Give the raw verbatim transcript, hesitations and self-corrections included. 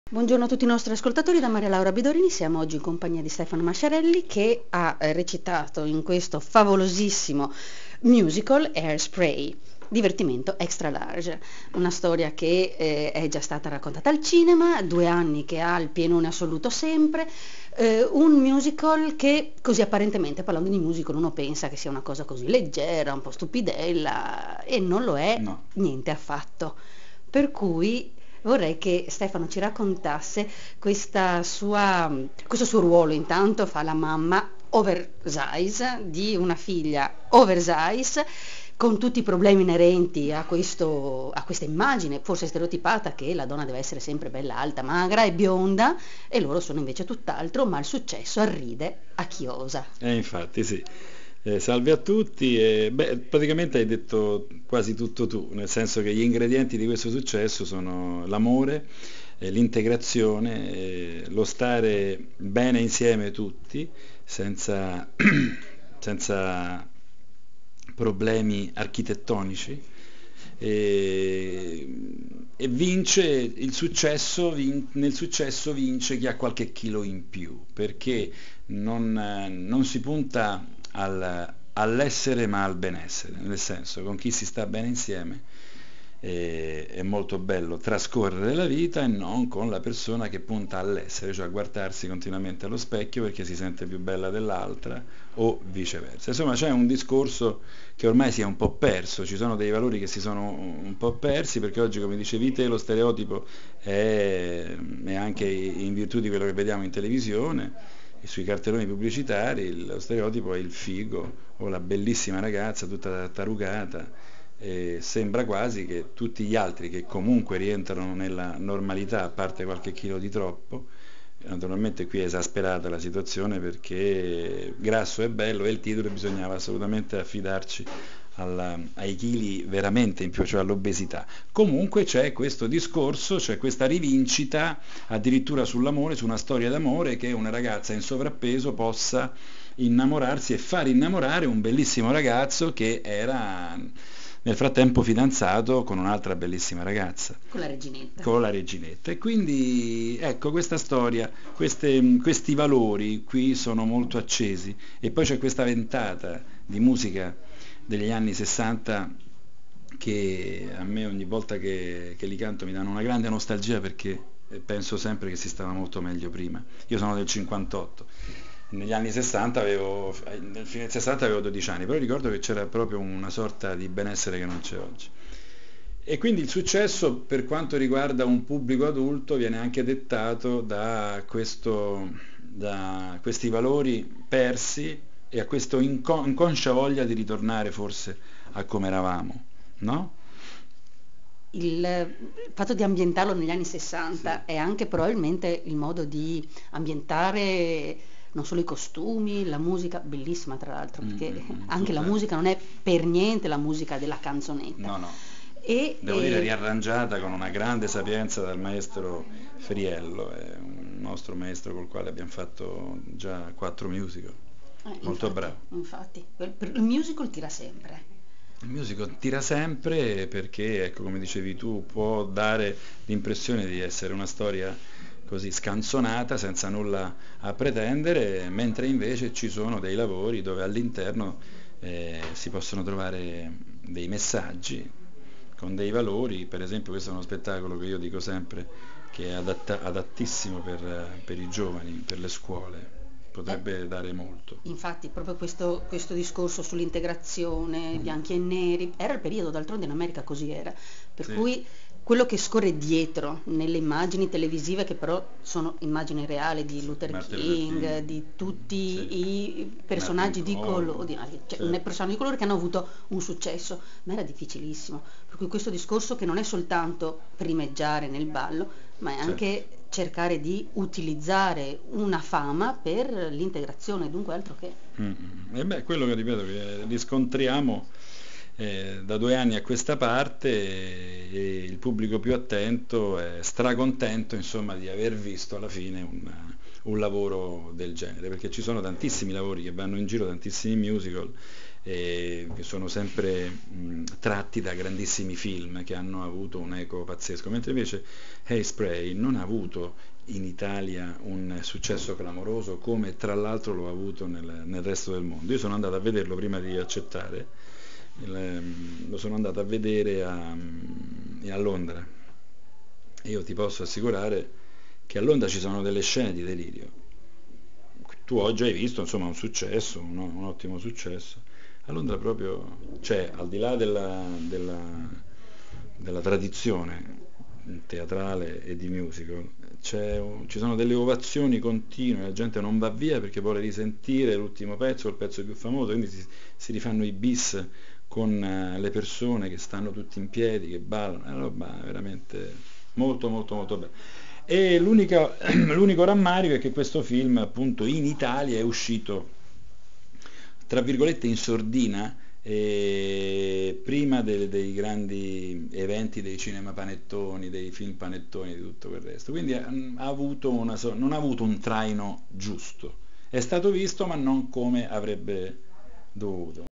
Buongiorno a tutti i nostri ascoltatori, da Maria Laura Bidorini. Siamo oggi in compagnia di Stefano Masciarelli, che ha eh, recitato in questo favolosissimo musical Hairspray, divertimento extra large, una storia che eh, è già stata raccontata al cinema, due anni che ha il pienone assoluto sempre, eh, un musical che così apparentemente, parlando di musical, uno pensa che sia una cosa così leggera, un po' stupidella, e non lo è No. niente affatto. Per cui vorrei che Stefano ci raccontasse questa sua, questo suo ruolo. Intanto fa la mamma oversize di una figlia oversize, con tutti i problemi inerenti a, questo, a questa immagine forse stereotipata che la donna deve essere sempre bella, alta, magra e bionda, e loro sono invece tutt'altro, ma il successo arride a chiosa. Eh, infatti sì. Eh, salve a tutti. Eh, beh, praticamente hai detto quasi tutto tu, nel senso che gli ingredienti di questo successo sono l'amore, eh, l'integrazione, eh, lo stare bene insieme tutti, senza, senza problemi architettonici. E, e vince il successo, vin- nel successo vince chi ha qualche chilo in più, perché non, eh, non si punta al- all'essere ma al benessere, nel senso con chi si sta bene insieme eh, è molto bello trascorrere la vita, e non con la persona che punta all'essere, cioè a guardarsi continuamente allo specchio perché si sente più bella dell'altra o viceversa. Insomma, c'è un discorso che ormai si è un po' perso, ci sono dei valori che si sono un po' persi, perché oggi, come dicevi te, lo stereotipo è, è anche in virtù di quello che vediamo in televisione e sui cartelloni pubblicitari. Lo stereotipo è il figo o la bellissima ragazza tutta tarugata, e sembra quasi che tutti gli altri, che comunque rientrano nella normalità, a parte qualche chilo di troppo, naturalmente qui è esasperata la situazione perché grasso è bello e il titolo, bisognava assolutamente affidarci alla- ai chili veramente in più, cioè all'obesità. Comunque c'è questo discorso, c'è questa rivincita addirittura sull'amore, su una storia d'amore, che una ragazza in sovrappeso possa innamorarsi e far innamorare un bellissimo ragazzo che era nel frattempo fidanzato con un'altra bellissima ragazza, Con la reginetta. con la reginetta. E quindi ecco, questa storia, queste- questi valori qui sono molto accesi, e poi c'è questa ventata di musica degli anni sessanta che a me ogni volta che, che li canto mi danno una grande nostalgia, perché penso sempre che si stava molto meglio prima. Io sono del cinquantotto, negli anni sessanta avevo, nel fine del sessanta avevo dodici anni, però ricordo che c'era proprio una sorta di benessere che non c'è oggi. E quindi il successo, per quanto riguarda un pubblico adulto, viene anche dettato da, questo, da questi valori persi e a questa inconscia voglia di ritornare forse a come eravamo, no? Il fatto di ambientarlo negli anni Sì. sessanta è anche probabilmente il modo di ambientare non solo i costumi, la musica, bellissima tra l'altro, Mm, perché mm, mm, anche la stupendo. musica non è per niente la musica della canzonetta. No, no. E, Devo dire e riarrangiata con una grande sapienza dal maestro Friello, è un nostro maestro col quale abbiamo fatto già quattro musical. eh, Molto infatti, bravo. infatti, quel- per- il musical tira sempre. Il musical tira sempre perché, ecco, come dicevi tu, può dare l'impressione di essere una storia così scanzonata, senza nulla a pretendere, mentre invece ci sono dei lavori dove all'interno eh, si possono trovare dei messaggi con dei valori. Per esempio, questo è uno spettacolo che io dico sempre che è adatta- adattissimo per, eh, per i giovani, per le scuole, Eh, potrebbe dare molto. Infatti, proprio questo, questo discorso sull'integrazione, Mm. bianchi e neri, era il periodo, d'altronde in America così era, per Sì, cui quello che scorre dietro nelle immagini televisive, che però sono immagini reali di Luther Martin Luther King, King, di tutti sì, i Nat personaggi di Cole, colore, cioè ne- certo. personaggi di colore che hanno avuto un successo, ma era difficilissimo, per cui questo discorso che non è soltanto primeggiare nel ballo, ma è Certo. anche cercare di utilizzare una fama per l'integrazione, dunque altro che. Mm, mm. E beh, quello che ripeto, che riscontriamo eh, da due anni a questa parte, e, e il pubblico più attento è stracontento, insomma, di aver visto alla fine un, un lavoro del genere, perché ci sono tantissimi lavori che vanno in giro, tantissimi musical, eh, che sono sempre mh, tratti da grandissimi film che hanno avuto un eco pazzesco, mentre invece Hairspray non ha avuto in Italia un successo clamoroso come tra l'altro lo ha avuto nel, nel resto del mondo. Io sono andato a vederlo prima di accettare, il, lo sono andato a vedere a, a Londra, e io ti posso assicurare che a Londra ci sono delle scene di delirio. Tu oggi hai visto, insomma, un successo, un, un ottimo successo. A Londra proprio, cioè, al di là della, della, della tradizione teatrale e di musical, c'è un- ci sono delle ovazioni continue, la gente non va via perché vuole risentire l'ultimo pezzo, il pezzo più famoso, quindi si, si rifanno i bis con eh, le persone che stanno tutti in piedi, che ballano, è una roba veramente molto molto molto bella. E l'unica- l'unico rammarico è che questo film appunto in Italia è uscito tra virgolette in sordina, eh, prima de- dei grandi eventi dei cinema panettoni, dei film panettoni, di tutto quel resto. Quindi mm, ha avuto una so- non ha avuto un traino giusto. È stato visto ma non come avrebbe dovuto.